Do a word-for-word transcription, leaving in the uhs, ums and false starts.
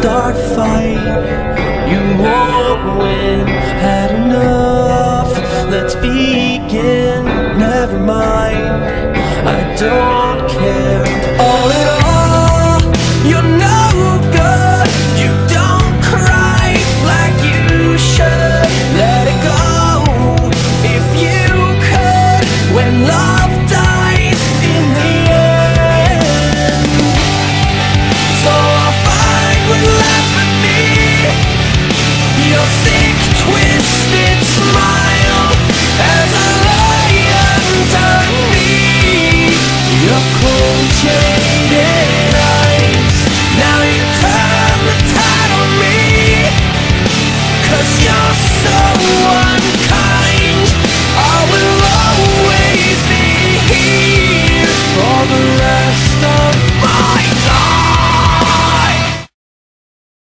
start a fight. You won't win. Had enough, let's begin. Never mind, I don't